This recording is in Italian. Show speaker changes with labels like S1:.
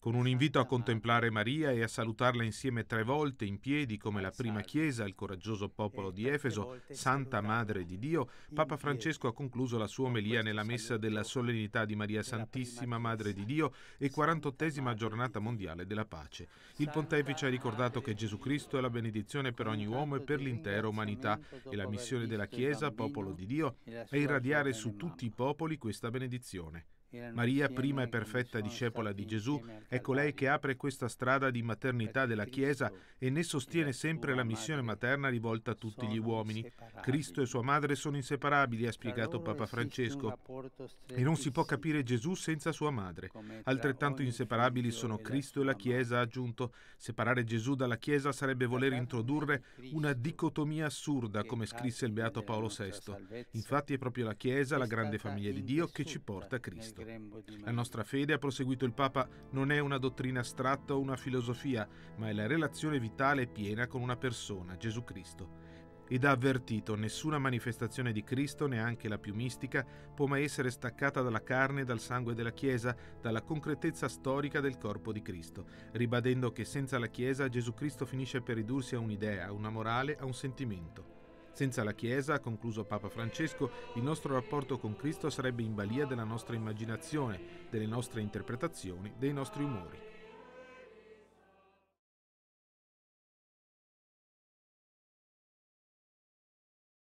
S1: Con un invito a contemplare Maria e a salutarla insieme 3 volte in piedi come la prima Chiesa, il coraggioso popolo di Efeso, Santa Madre di Dio, Papa Francesco ha concluso la sua omelia nella messa della solennità di Maria Santissima, Madre di Dio e 48esima giornata mondiale della pace. Il pontefice ha ricordato che Gesù Cristo è la benedizione per ogni uomo e per l'intera umanità e la missione della Chiesa, popolo di Dio, è irradiare su tutti i popoli questa benedizione. Maria, prima e perfetta discepola di Gesù, è colei che apre questa strada di maternità della Chiesa e ne sostiene sempre la missione materna rivolta a tutti gli uomini. Cristo e sua madre sono inseparabili, ha spiegato Papa Francesco, e non si può capire Gesù senza sua madre. Altrettanto inseparabili sono Cristo e la Chiesa, ha aggiunto. Separare Gesù dalla Chiesa sarebbe voler introdurre una dicotomia assurda, come scrisse il Beato Paolo VI. Infatti è proprio la Chiesa, la grande famiglia di Dio, che ci porta a Cristo. La nostra fede, ha proseguito il Papa, non è una dottrina astratta o una filosofia, ma è la relazione vitale e piena con una persona, Gesù Cristo. Ed ha avvertito: nessuna manifestazione di Cristo, neanche la più mistica, può mai essere staccata dalla carne e dal sangue della Chiesa, dalla concretezza storica del corpo di Cristo, ribadendo che senza la Chiesa Gesù Cristo finisce per ridursi a un'idea, a una morale, a un sentimento. Senza la Chiesa, ha concluso Papa Francesco, il nostro rapporto con Cristo sarebbe in balia della nostra immaginazione, delle nostre interpretazioni, dei nostri umori.